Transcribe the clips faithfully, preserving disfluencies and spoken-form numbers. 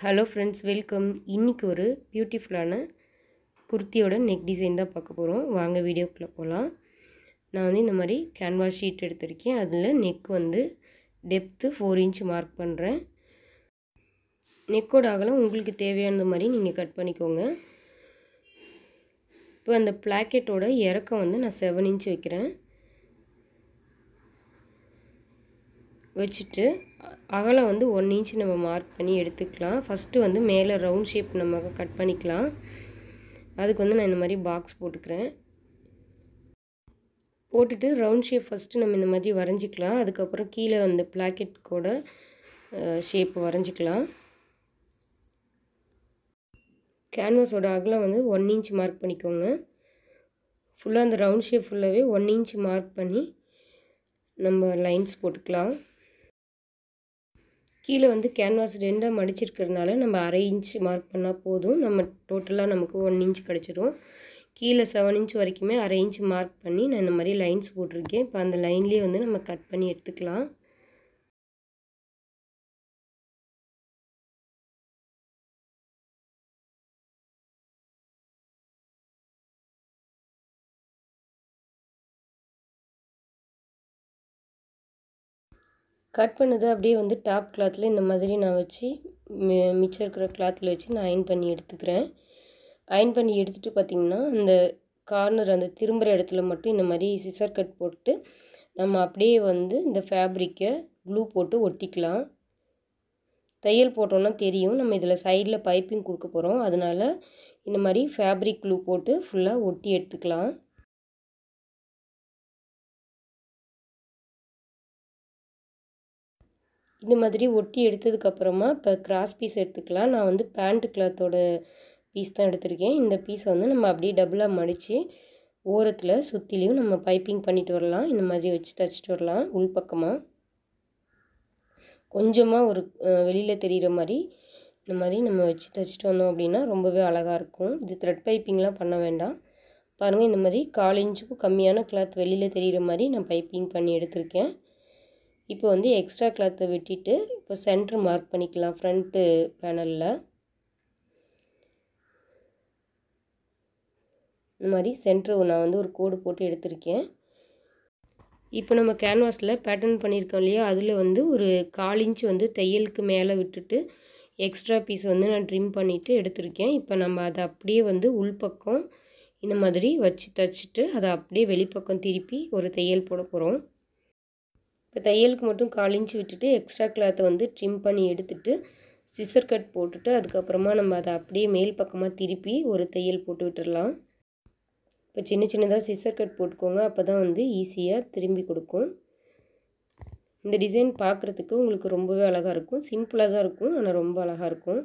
Hello friends, welcome. இன்றைக்கி ஒரு பியூட்டிஃபுல்லான குர்த்தியோட நெக் டிசைன் தான் பார்க்க போகிறோம். வாங்க வீடியோக்குள்ளே போகலாம். நான் வந்து இந்த மாதிரி கேன்வாஸ் ஷீட் எடுத்திருக்கேன். அதில் நெக் வந்து டெப்த்து ஃபோர் இன்ச் மார்க் பண்ணுறேன். நெக்கோட அகலம் உங்களுக்கு தேவையானது மாதிரி நீங்கள் கட் பண்ணிக்கோங்க. இப்போ அந்த பிளாக்கெட்டோட இறக்கம் வந்து நான் செவன் இன்ச் வைக்கிறேன். வச்சுட்டு அகலம் வந்து ஒன் இன்ச் நம்ம மார்க் பண்ணி எடுத்துக்கலாம். ஃபஸ்ட்டு வந்து மேலே ரவுண்ட் ஷேப் நம்ம கட் பண்ணிக்கலாம். அதுக்கு வந்து நான் இந்த மாதிரி பாக்ஸ் போட்டுக்கிறேன். போட்டுட்டு ரவுண்ட் ஷேப் ஃபஸ்ட்டு நம்ம இந்த மாதிரி வரைஞ்சிக்கலாம். அதுக்கப்புறம் கீழே அந்த பிளாக்கெட்டோட ஷேப் வரைஞ்சிக்கலாம். கேன்வாஸோட அகலம் வந்து ஒன் இன்ச் மார்க் பண்ணிக்கோங்க. ஃபுல்லாக அந்த ரவுண்ட் ஷேப் ஃபுல்லாகவே ஒன் இன்ச் மார்க் பண்ணி நம்ம லைன்ஸ் போட்டுக்கலாம். கீழே வந்து கேன்வாஸ் ரெண்டாக மடிச்சிருக்கிறதுனால நம்ம அரை இன்ச் மார்க் பண்ணால் போதும். நம்ம டோட்டலாக நமக்கு ஒன் இன்ச் கிடச்சிரும். கீழே செவன் இன்ச் வரைக்குமே அரை இன்ச் மார்க் பண்ணி நான் இந்த மாதிரி லைன்ஸ் போட்டிருக்கேன். இப்போ அந்த லைன்லேயே வந்து நம்ம கட் பண்ணி எடுத்துக்கலாம். கட் பண்ணது அப்படியே வந்து டாப் கிளாத்தில் இந்த மாதிரி நான் வச்சு மிச்சம் இருக்கிற கிளாத்தில் வச்சு நான் அயன் பண்ணி எடுத்துக்கிறேன். அயன் பண்ணி எடுத்துகிட்டு பார்த்திங்கன்னா அந்த கார்னர் அந்த திரும்புகிற இடத்துல மட்டும் இந்த மாதிரி சிசர் கட் போட்டு நம்ம அப்படியே வந்து இந்த ஃபேப்ரிக்கை க்ளூ போட்டு ஒட்டிக்கலாம். தையல் போட்டோன்னா தெரியும். நம்ம இதில் சைடில் பைப்பிங் கொடுக்க போகிறோம். அதனால் இந்த மாதிரி ஃபேப்ரிக் க்ளூ போட்டு ஃபுல்லாக ஒட்டி எடுத்துக்கலாம். இந்த மாதிரி ஒட்டி எடுத்ததுக்கப்புறமா இப்போ கிராஸ் பீஸ் எடுத்துக்கலாம். நான் வந்து பேண்ட் கிளாத்தோட பீஸ் தான் எடுத்திருக்கேன். இந்த பீஸை வந்து நம்ம அப்படியே டபுளாக மடித்து ஓரத்தில் சுற்றிலையும் நம்ம பைப்பிங் பண்ணிட்டு வரலாம். இந்த மாதிரி வச்சு தைச்சிட்டு வரலாம். உள்பக்கமாக கொஞ்சமாக ஒரு வெளியில் தெரிகிற மாதிரி இந்த மாதிரி நம்ம வச்சு தைச்சிட்டு வந்தோம் அப்படின்னா ரொம்பவே அழகாக இருக்கும். இது த்ரெட் பைப்பிங்லாம் பண்ண வேண்டாம். பாருங்கள், இந்த மாதிரி கால் இன்ச்சுக்கும் கம்மியான கிளாத் வெளியில் தெரிகிற மாதிரி நான் பைப்பிங் பண்ணி எடுத்திருக்கேன். இப்போ வந்து எக்ஸ்ட்ரா கிளாத்தை வெட்டிட்டு இப்போ சென்டர் மார்க் பண்ணிக்கலாம். ஃப்ரண்ட்டு பேனலில் இந்த மாதிரி சென்டர் நான் வந்து ஒரு கோடு போட்டு எடுத்திருக்கேன். இப்போ நம்ம கேன்வாஸில் பேட்டர்ன் பண்ணியிருக்கோம் இல்லையா, அதில் வந்து ஒரு கால் இன்ச் வந்து தையலுக்கு மேலே விட்டுட்டு எக்ஸ்ட்ரா பீஸ் வந்து நான் ட்ரிம் பண்ணிவிட்டு எடுத்திருக்கேன். இப்போ நம்ம அதை அப்படியே வந்து உள்பக்கம் இந்த மாதிரி வச்சு தைச்சிட்டு அதை அப்படியே வெளிப்பக்கம் திருப்பி ஒரு தையல் போட போகிறோம். இப்போ தையலுக்கு மட்டும் கால் இன்ச்சு விட்டுட்டு எக்ஸ்ட்ரா கிளாத்தை வந்து ட்ரிம் பண்ணி எடுத்துகிட்டு சிசர் கட் போட்டுட்டு அதுக்கப்புறமா நம்ம அதை அப்படியே மேல் பக்கமாக திருப்பி ஒரு தையல் போட்டு விட்டுடலாம். இப்போ சின்ன சின்னதாக சிசர் கட் போட்டுக்கோங்க. அப்போ தான் வந்து ஈஸியாக திரும்பி கொடுக்கும். இந்த டிசைன் பார்க்குறதுக்கு உங்களுக்கு ரொம்பவே அழகாக இருக்கும். சிம்பிளாக தான் இருக்கும், ஆனால் ரொம்ப அழகாக இருக்கும்.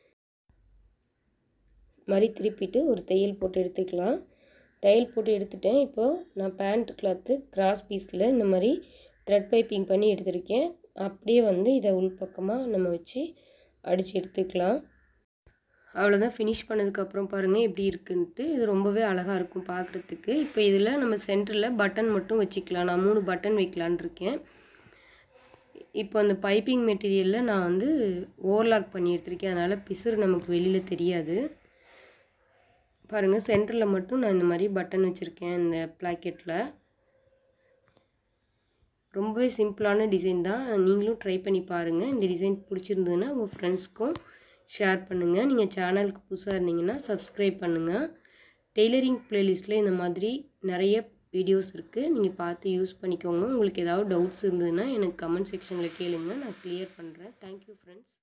மாதிரி திருப்பிட்டு ஒரு தையல் போட்டு எடுத்துக்கலாம். தையல் போட்டு எடுத்துட்டேன். இப்போது நான் பேண்ட் கிளாத்து கிராஸ் பீஸில் இந்த மாதிரி த்ரெட் பைப்பிங் பண்ணி எடுத்திருக்கேன். அப்படியே வந்து இதை உள்பக்கமாக நம்ம வச்சு அடித்து எடுத்துக்கலாம். அவ்வளோதான். ஃபினிஷ் பண்ணதுக்கப்புறம் பாருங்கள் எப்படி இருக்குன்ட்டு. இது ரொம்பவே அழகாக இருக்கும் பார்க்குறதுக்கு. இப்போ இதில் நம்ம சென்டரில் பட்டன் மட்டும் வச்சுக்கலாம். நான் மூணு பட்டன் வைக்கலான் இருக்கேன். இப்போ அந்த பைப்பிங் மெட்டீரியலில் நான் வந்து ஓவர்லாக் பண்ணி எடுத்திருக்கேன். அதனால் பிசுறு நமக்கு வெளியில் தெரியாது. பாருங்கள், சென்டரில் மட்டும் நான் இந்த மாதிரி பட்டன் வச்சுருக்கேன். இந்த பிளாக்கெட்டில் ரொம்பவே சிம்பிளான டிசைன் தான். நீங்களும் ட்ரை பண்ணி பாருங்கள். இந்த டிசைன் பிடிச்சிருந்ததுன்னா உங்கள் ஃப்ரெண்ட்ஸ்க்கும் ஷேர் பண்ணுங்கள். நீங்கள் சேனலுக்கு புதுசாக இருந்தீங்கன்னா சப்ஸ்கிரைப் பண்ணுங்கள். டெய்லரிங் ப்ளேலிஸ்ட்டில் இந்த மாதிரி நிறைய வீடியோஸ் இருக்குது. நீங்கள் பார்த்து யூஸ் பண்ணிக்கோங்க. உங்களுக்கு ஏதாவது டவுட்ஸ் இருந்ததுன்னா எனக்கு கமெண்ட் செக்ஷனில் கேளுங்க, நான் கிளியர் பண்ணுறேன். Thank you friends.